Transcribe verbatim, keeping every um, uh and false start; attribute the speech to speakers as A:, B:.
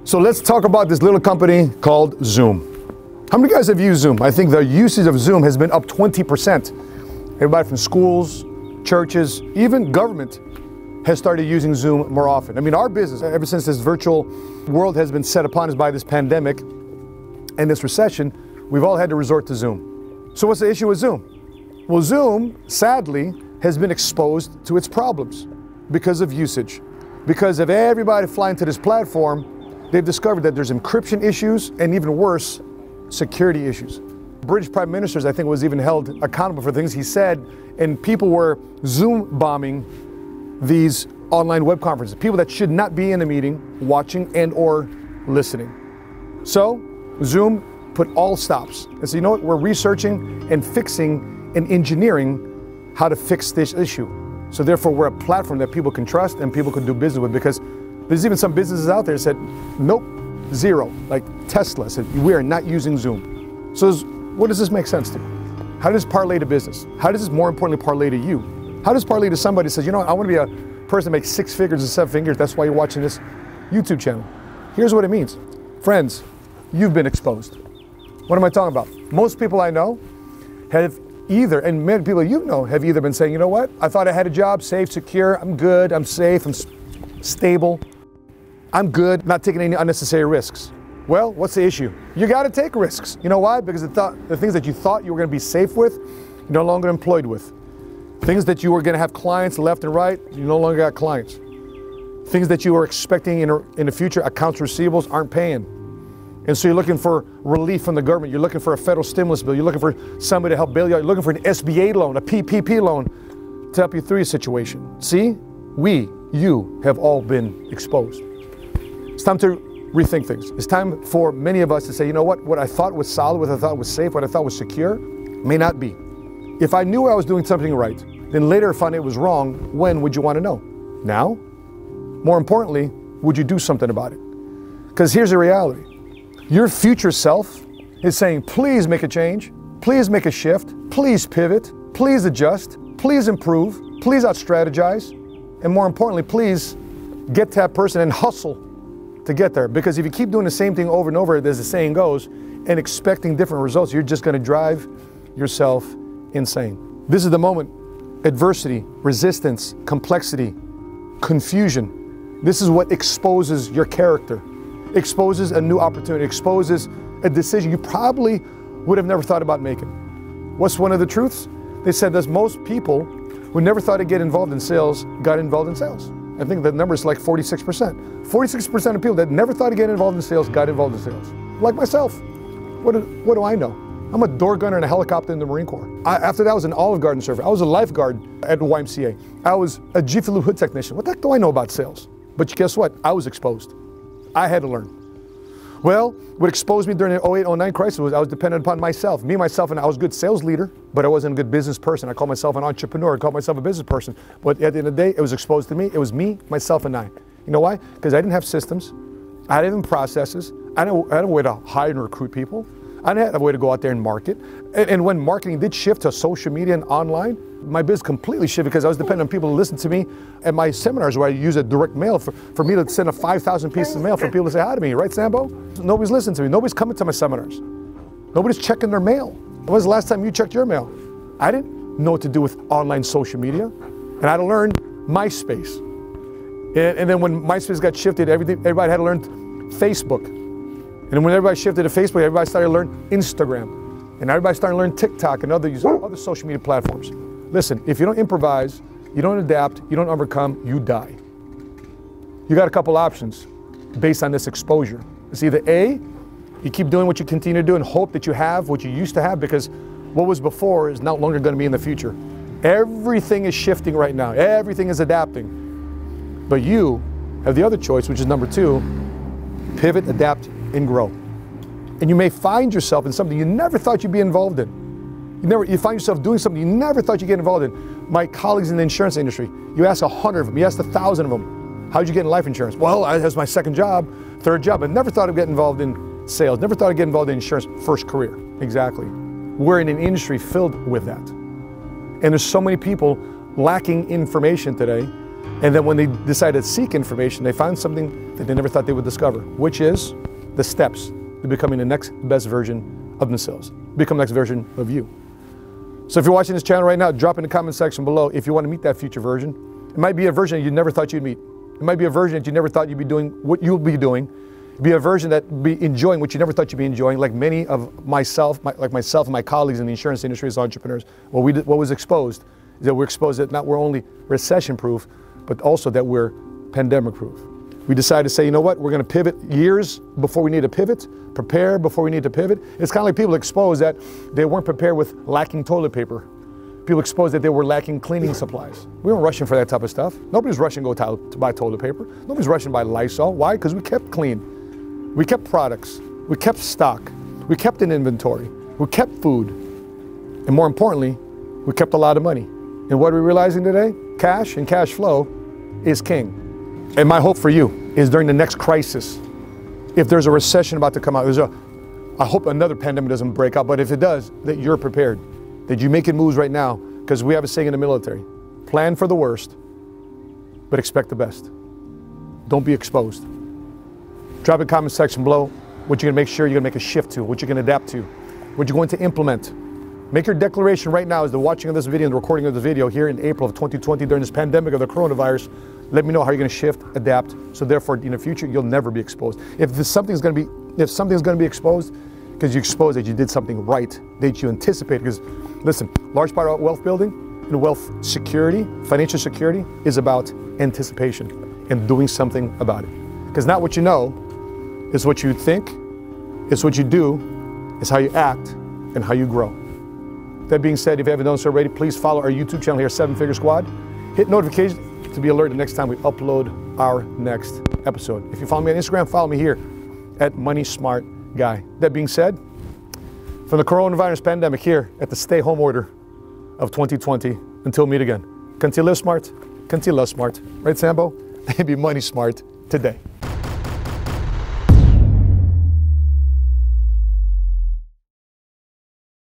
A: So let's talk about this little company called Zoom. How many guys have used Zoom? I think the usage of Zoom has been up twenty percent. Everybody from schools, churches, even government has started using Zoom more often. I mean, our business, ever since this virtual world has been set upon us by this pandemic and this recession, we've all had to resort to Zoom. So what's the issue with Zoom? Well, Zoom, sadly, has been exposed to its problems because of usage. Because of everybody flying to this platform, they've discovered that there's encryption issues and even worse, security issues. British Prime Minister, I think, was even held accountable for things he said, and people were Zoom bombing these online web conferences. People that should not be in a meeting, watching and or listening. So Zoom put all stops and said, you know what, we're researching and fixing and engineering how to fix this issue. So therefore, we're a platform that people can trust and people can do business with, because there's even some businesses out there that said, nope, zero, like Tesla said, we are not using Zoom. So what does this make sense to you? How does this parlay to business? How does this more importantly parlay to you? How does this parlay to somebody who says, you know what, I want to be a person that makes six figures and seven figures, that's why you're watching this YouTube channel. Here's what it means. Friends, you've been exposed. What am I talking about? Most people I know have either, and many people you know have either been saying, you know what, I thought I had a job, safe, secure, I'm good, I'm safe, I'm stable, I'm good, not taking any unnecessary risks. Well, what's the issue? You got to take risks. You know why? Because the, th the things that you thought you were going to be safe with, you're no longer employed with. Things that you were going to have clients left and right, you no longer got clients. Things that you were expecting in, in the future, accounts receivables aren't paying. And so you're looking for relief from the government. You're looking for a federal stimulus bill. You're looking for somebody to help bail you out. You're looking for an S B A loan, a P P P loan to help you through your situation. See, we, you have all been exposed. It's time to rethink things. It's time for many of us to say, you know what, what I thought was solid, what I thought was safe, what I thought was secure, may not be. If I knew I was doing something right, then later found it was wrong, when would you want to know? Now? More importantly, would you do something about it? Because here's the reality. Your future self is saying, please make a change, please make a shift, please pivot, please adjust, please improve, please out-strategize, and more importantly, please get to that person and hustle to get there. Because if you keep doing the same thing over and over, as the saying goes, and expecting different results, you're just going to drive yourself insane. This is the moment. Adversity, resistance, complexity, confusion. This is what exposes your character, exposes a new opportunity, exposes a decision you probably would have never thought about making. What's one of the truths? They said that most people who never thought to get involved in sales got involved in sales. I think the number is like forty-six percent. forty-six percent of people that never thought to get involved in sales got involved in sales. Like myself. What do, what do I know? I'm a door gunner in a helicopter in the Marine Corps. I, after that, I was an Olive Garden server. I was a lifeguard at the Y M C A. I was a Jiffy Lube hood technician. What the heck do I know about sales? But guess what? I was exposed. I had to learn. Well, what exposed me during the oh eight oh nine crisis was I was dependent upon myself. Me, myself, and I was a good sales leader, but I wasn't a good business person. I called myself an entrepreneur. I called myself a business person. But at the end of the day, it was exposed to me. It was me, myself, and I. You know why? Because I didn't have systems. I didn't have processes. I didn't, I didn't have a way to hire and recruit people. I didn't have a way to go out there and market. And, and when marketing did shift to social media and online, my business completely shifted because I was dependent on people to listen to me at my seminars where I use a direct mail for, for me to send a five thousand pieces of mail for people to say hi to me, right, Sambo? Nobody's listening to me. Nobody's coming to my seminars. Nobody's checking their mail. When was the last time you checked your mail? I didn't know what to do with online social media, and I had to learn MySpace. And, and then when MySpace got shifted, everything, everybody had to learn Facebook. And then when everybody shifted to Facebook, everybody started to learn Instagram. And everybody started to learn TikTok and other, other social media platforms. Listen, if you don't improvise, you don't adapt, you don't overcome, you die. You got a couple options based on this exposure. It's either A, you keep doing what you continue to do and hope that you have what you used to have, because what was before is no longer going to be in the future. Everything is shifting right now. Everything is adapting. But you have the other choice, which is number two, pivot, adapt, and grow. And you may find yourself in something you never thought you'd be involved in. You never, you find yourself doing something you never thought you'd get involved in. My colleagues in the insurance industry, you ask a hundred of them, you ask a thousand of them, how'd you get in life insurance? Well, I, that's my second job, third job. I never thought I'd get involved in sales, never thought I'd get involved in insurance, first career. Exactly. We're in an industry filled with that. And there's so many people lacking information today And then when they decided to seek information, they found something that they never thought they would discover, which is the steps to becoming the next best version of themselves, become the next version of you. So if you're watching this channel right now, drop in the comment section below if you want to meet that future version. It might be a version you never thought you'd meet. It might be a version that you never thought you'd be doing what you'll be doing. It'd be a version that would be enjoying what you never thought you'd be enjoying, like many of myself, my, like myself and my colleagues in the insurance industry as entrepreneurs. What, we did, what was exposed is that we're exposed that not we're only recession-proof, but also that we're pandemic-proof. We decided to say, you know what, we're going to pivot years before we need to pivot, prepare before we need to pivot. It's kind of like people exposed that they weren't prepared with lacking toilet paper. People exposed that they were lacking cleaning supplies. We weren't rushing for that type of stuff. Nobody's rushing to go to, to buy toilet paper. Nobody's rushing to buy Lysol. Why? Because we kept clean. We kept products. We kept stock. We kept an inventory. We kept food. And more importantly, we kept a lot of money. And what are we realizing today? Cash and cash flow is king. And my hope for you is during the next crisis, if there's a recession about to come out, there's a, I hope another pandemic doesn't break out, but if it does, that you're prepared, that you're making moves right now, because we have a saying in the military, plan for the worst, but expect the best. Don't be exposed. Drop in the comment section below what you're gonna make sure you're gonna make a shift to, what you're gonna adapt to, what you're going to implement. Make your declaration right now as the watching of this video and the recording of the video here in April of twenty twenty during this pandemic of the coronavirus. Let me know how you're going to shift, adapt, so therefore in the future you'll never be exposed. If this, something's going to be, if something's going to be exposed, because you exposed that you did something right, that you anticipated. Because listen, large part of wealth building and wealth security, financial security, is about anticipation and doing something about it. Because not what you know is what you think, it's what you do, it's how you act, and how you grow. That being said, if you haven't done so already, please follow our YouTube channel here, Seven Figure Squad. Hit notifications to be alerted the next time we upload our next episode. If you follow me on Instagram, follow me here at Money Smart Guy. That being said, from the coronavirus pandemic here at the stay home order of twenty twenty, until we meet again, continue to live smart, continue to love smart. Right, Sambo? Be money smart today.